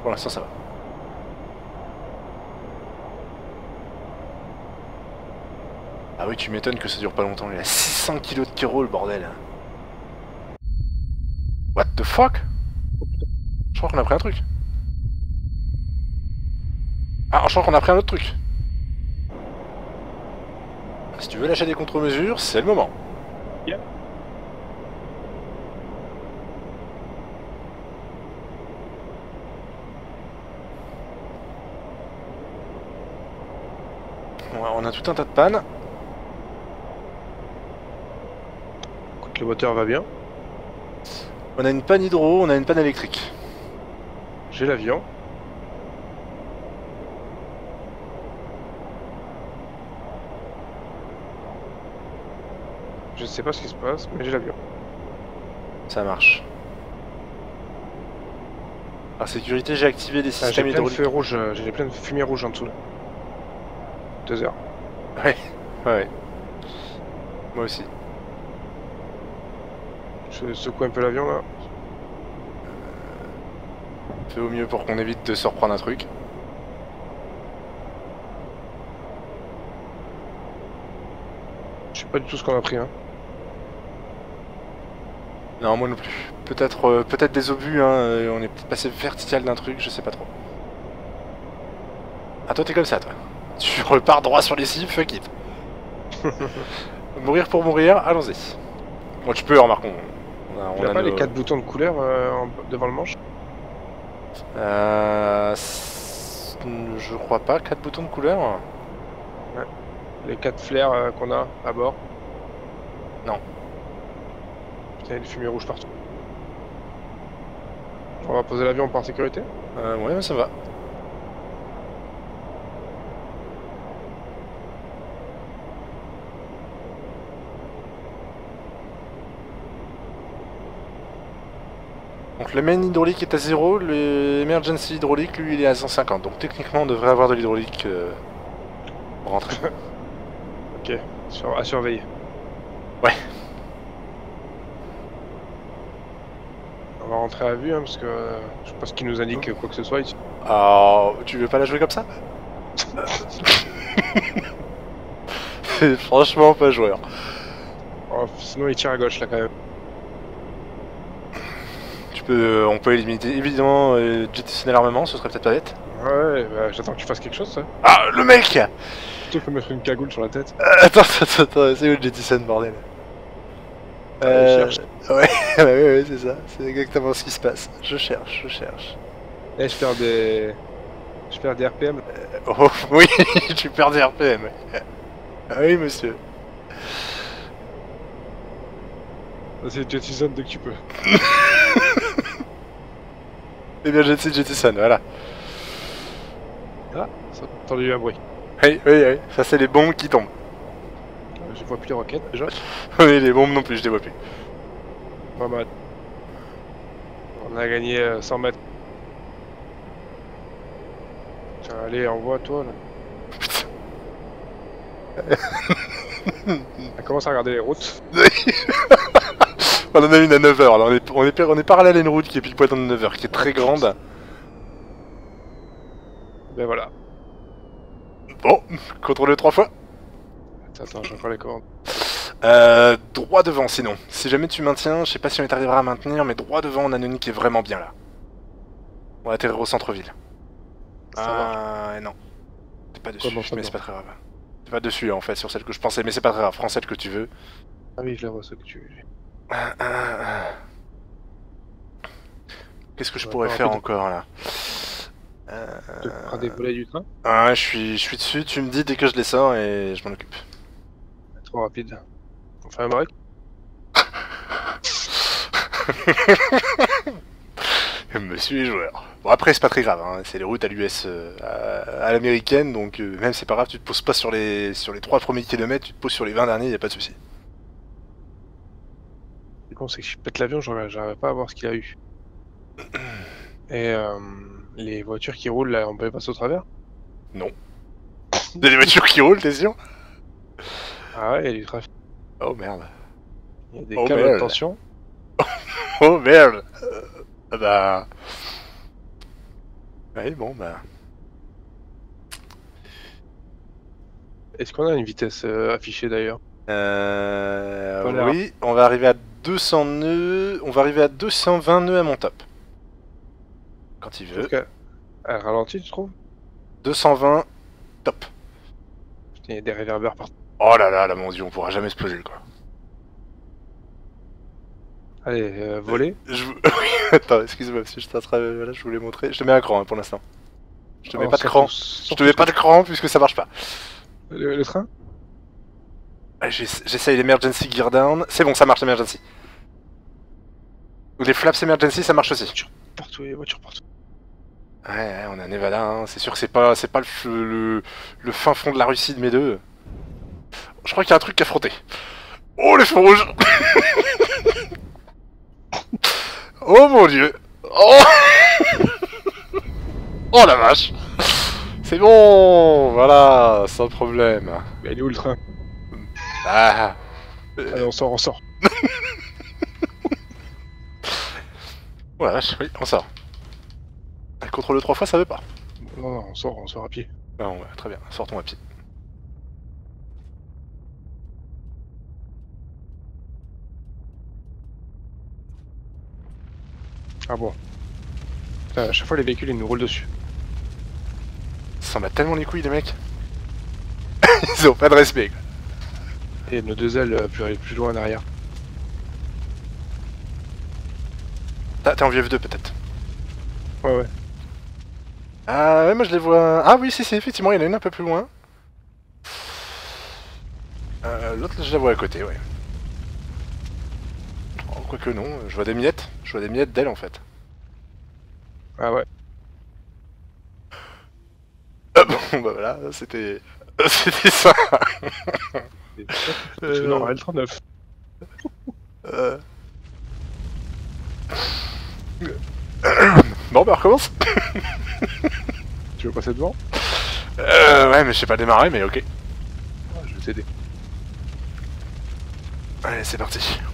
Pour l'instant ça va. Ah oui, tu m'étonnes que ça dure pas longtemps. Il a 600 kilos de Kero, le bordel. What the fuck? Je crois qu'on a pris un truc. Ah, je crois qu'on a pris un autre truc. Si tu veux lâcher des contre-mesures, c'est le moment. Yeah. Ouais, on a tout un tas de pannes. Écoute, le moteur va bien. On a une panne hydro, on a une panne électrique. J'ai l'avion. Je sais pas ce qui se passe, mais j'ai l'avion. Ça marche. Par sécurité, j'ai activé les J'ai systèmes plein de hydrauliques. feux rouges, j'ai plein de fumée rouge en dessous là. 2 heures. Ouais, ouais. Moi aussi. Je secoue un peu l'avion là. Fais au mieux pour qu'on évite de se reprendre un truc. Je sais pas du tout ce qu'on a pris hein. Non, moi non plus. Peut-être des obus, hein. On est peut-être passé vertical d'un truc, je sais pas trop. Ah, toi t'es comme ça, toi. Tu repars droit sur les cibles, fuck it. Mourir pour mourir, allons-y. Bon, tu peux, remarque, Il y a pas les 4 boutons de couleur devant le manche? Je crois pas, 4 boutons de couleur. Ouais. Les 4 flares qu'on a à bord. Non. Putain, il y a des fumées rouges partout. On va poser l'avion par sécurité? Ouais, ça va. Donc le main hydraulique est à 0, l'emergency hydraulique lui il est à 150. Donc techniquement on devrait avoir de l'hydraulique pour rentrer. Ok, à surveiller. Ouais. On va rentrer à vue hein, parce que je sais pas ce qui nous indique quoi que ce soit ici. Alors, tu veux pas la jouer comme ça? C'est franchement pas joueur. Oh, sinon il tire à gauche là quand même. On peut éliminer évidemment jettissonner l'armement, ce serait peut-être pas bête. Ouais, bah, j'attends que tu fasses quelque chose ça. Ah, le mec! Tu peux mettre une cagoule sur la tête. Attends, c'est où le jettison, bordel? Allez, cherche. Ouais, ouais, c'est ça, c'est exactement ce qui se passe. Je cherche. Eh, je perds des RPM. Oh, oui, tu perds des RPM. Ah oui, monsieur. C'est jettison dès que tu peux. Eh bien, jettison, voilà. Ah, ça a entendu un bruit. Oui, ça c'est les bombes qui tombent. Je vois plus les roquettes déjà. Oui, les bombes non plus, je les vois plus. Pas mal. On a gagné 100 mètres. Tiens, allez, envoie toi là. On commence à regarder les routes. On en a une à 9h, là. On est parallèle à une route qui est pile poil dans 9h, qui est très grande. Ben voilà. Bon, contrôle 3 fois. Attends, j'ai encore les commandes. Droit devant sinon. Si jamais tu maintiens, je sais pas si on arrivera à maintenir, mais droit devant, on a une qui est vraiment bien là. On va atterrir au centre-ville. Ah non. T'es pas dessus, Comment ça, mais non? c'est pas très grave. T'es pas dessus en fait, sur celle que je pensais, mais c'est pas très grave. Prends celle que tu veux. Ah oui, je la vois, ce que tu veux. Qu'est-ce que je Ouais, pourrais pas faire rapide. encore là? Tu prends des volets du train? Ah, je suis dessus, tu me dis dès que je les sors et je m'en occupe. Trop rapide. On fait un break? Monsieur est joueur. Bon après c'est pas très grave, hein. C'est les routes à l'US, à l'américaine, donc même c'est pas grave, tu te poses pas sur les 3 premiers kilomètres, tu te poses sur les 20 derniers, y a pas de souci. Le con, c'est que je pète l'avion, j'arrive pas à voir ce qu'il a eu. Et les voitures qui roulent là, on peut les passer au travers? Non. Y'a des voitures qui roulent, t'es sûr? Ah ouais, il y a du trafic. Oh merde. Il y a des Oh câbles de merde. tension. Oh merde. Ah bah... Ouais, bon, bah... Est-ce qu'on a une vitesse affichée d'ailleurs? Pas l'air. Oui, on va arriver à 200 nœuds... On va arriver à 220 nœuds à mon top. Quand il veut. Sauf qu'elle ralentit, tu trouves? 220, top. Putain, il y a des réverbères partout. Oh là, mon dieu, on pourra jamais se poser, quoi. Allez, voler. Attends, excuse-moi, si je t'attrape, voilà, je voulais montrer. Je te mets un cran hein, pour l'instant. Je te mets Oh, pas de surtout- cran. Je surtout te mets pas de surtout- cran puisque ça marche pas. Le train? Allez, j'essaye l'emergency gear down. C'est bon, ça marche l'emergency. Ou les flaps emergency, ça marche aussi. Partout, les voitures partout. Ouais, on est à Nevada, hein. C'est sûr que c'est pas le fin fond de la Russie de mes deux. Je crois qu'il y a un truc à frotter. Oh, les feux rouges. Oh mon dieu. Oh. Oh la vache. C'est bon, voilà, sans problème. Mais il est où le train? Ah. Allez, on sort, on sort. Oh la vache, oui, on sort. Contrôle 3 fois, ça veut pas. Non, non, on sort à pied. Non, ouais, très bien, sortons à pied. Ah bon. Putain, à chaque fois, les véhicules, ils nous roulent dessus. Ça s'en bat tellement les couilles, les mecs. Ils ont pas de respect, quoi. Et nos deux ailes plus loin en arrière. Ah, t'es en VF2 peut-être. Ouais, ouais. Ah ouais, moi je les vois... Ah oui, si, effectivement, il y en a une un peu plus loin. L'autre, je la vois à côté, ouais. Oh, quoique non, je vois des miettes. Je vois des miettes d'elle, en fait. Ah ouais. Ah bon, bah voilà, c'était... C'était ça. C'est normal, L39. Bon, bah on recommence. Tu veux passer devant? Ouais, mais je sais pas démarrer, mais ok. Je vais t'aider. Allez, c'est parti.